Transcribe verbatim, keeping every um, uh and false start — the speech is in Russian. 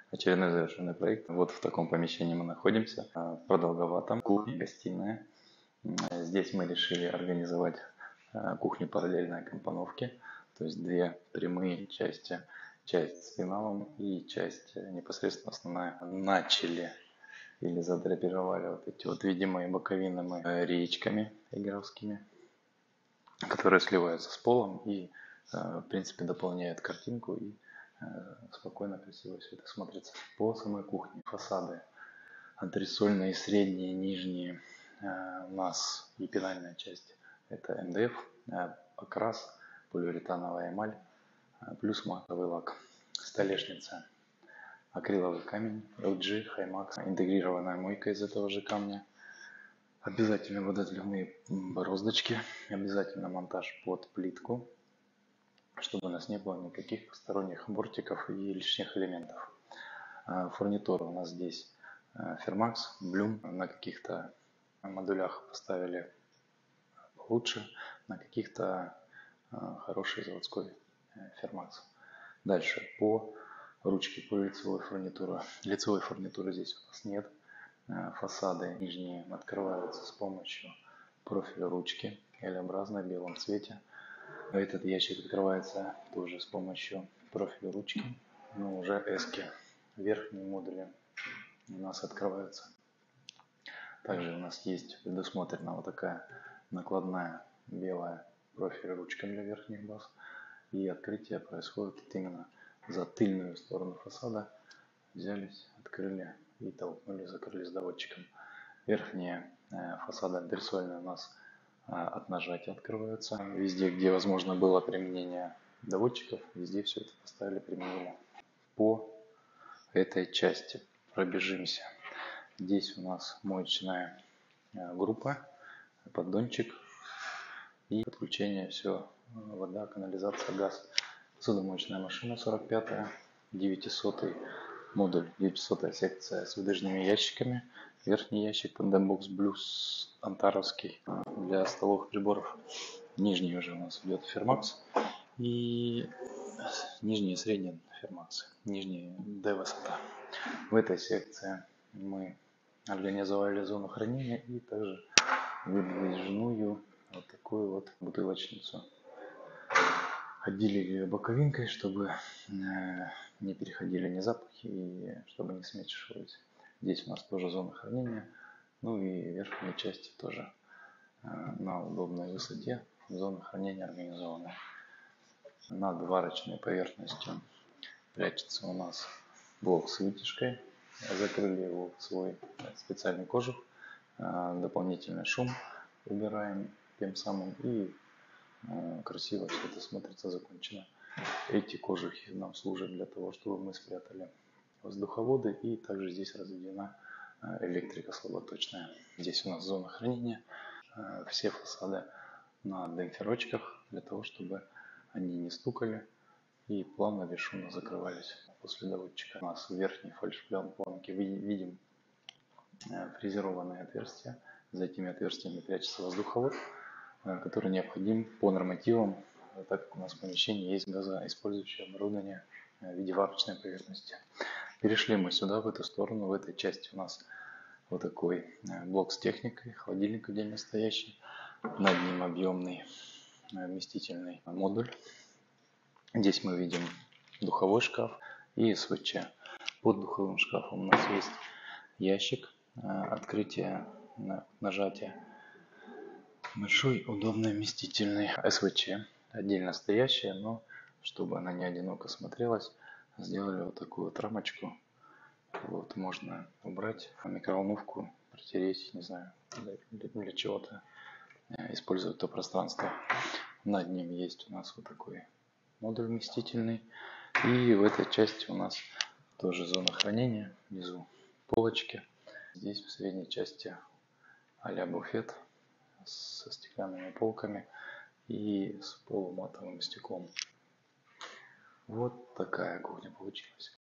Очередной завершенный проект. Вот в таком помещении мы находимся, в продолговатом, кухня, гостиная. Здесь мы решили организовать кухню параллельной компоновки, то есть две прямые части, часть с пеналом и часть непосредственно основная. Начали или задрапировали вот эти вот видимые боковины мы реечками игровскими, которые сливаются с полом и в принципе дополняют картинку и спокойно, красиво все это смотрится. По самой кухне фасады антресольные, средние, нижние у нас и пенальная часть это эм дэ эф, окрас, полиуретановая эмаль, плюс матовый лак. Столешница акриловый камень эл джи Himax, интегрированная мойка из этого же камня. Обязательно водоотливные бороздочки, обязательно монтаж под плитку, чтобы у нас не было никаких посторонних бортиков и лишних элементов. Фурнитура у нас здесь Fermax, Blum, на каких-то модулях поставили лучше, на каких-то хороший заводской Fermax. Дальше по ручке, по лицевой фурнитуре. Лицевой фурнитуры здесь у нас нет. Фасады нижние открываются с помощью профиля ручки L-образной в белом цвете. Этот ящик открывается тоже с помощью профиля ручки, но уже эски. Верхние модули у нас открываются. Также у нас есть предусмотрена вот такая накладная белая профиль ручка для верхних баз. И открытие происходит именно за тыльную сторону фасада. Взялись, открыли и толкнули, закрылись доводчиком. Верхние фасады антресольные у нас от нажатия открываются. Везде, где возможно было применение доводчиков, везде все это поставили, применили. По этой части пробежимся. Здесь у нас моечная группа, поддончик и подключение все, вода, канализация, газ. Посудомоечная машина сорок пятая, девятисотый модуль, девятисотая секция с выдвижными ящиками. Верхний ящик Pandembox Blues антаровский для столовых приборов. Нижний уже у нас идет Fermax. И нижний и средний Fermax. Нижний D-высота. В этой секции мы организовали зону хранения и также выдвижную вот такую вот бутылочницу. Отделили ее боковинкой, чтобы не переходили ни запахи и чтобы не смешивались. Здесь у нас тоже зона хранения, ну и верхние части тоже на удобной высоте зона хранения организована. Над варочной поверхностью прячется у нас блок с вытяжкой. Закрыли его в свой специальный кожух. Дополнительный шум убираем тем самым и красиво все это смотрится, закончено. Эти кожухи нам служат для того, чтобы мы спрятали воздуховоды, и также здесь разведена электрика слаботочная. Здесь у нас зона хранения. Все фасады на демпферочках для того, чтобы они не стукали и плавно, бесшумно закрывались после доводчика. У нас в верхней фальшпланке видим фрезерованные отверстия. За этими отверстиями прячется воздуховод, который необходим по нормативам, так как у нас в помещении есть газоиспользующее оборудование в виде варочной поверхности. Перешли мы сюда, в эту сторону. В этой части у нас вот такой блок с техникой, холодильник отдельно стоящий, над ним объемный вместительный модуль. Здесь мы видим духовой шкаф и эс вэ че. Под духовым шкафом у нас есть ящик, открытие, нажатие. Большой, удобный, вместительный эс вэ че, отдельно стоящая, но чтобы она не одиноко смотрелась, сделали вот такую вот рамочку. Вот можно убрать микроволновку, протереть, не знаю, для, для чего-то, использовать то пространство. Над ним есть у нас вот такой модуль вместительный. И в этой части у нас тоже зона хранения, внизу полочки. Здесь в средней части а-ля буфет со стеклянными полками и с полуматовым стеклом. Вот такая кухня получилась.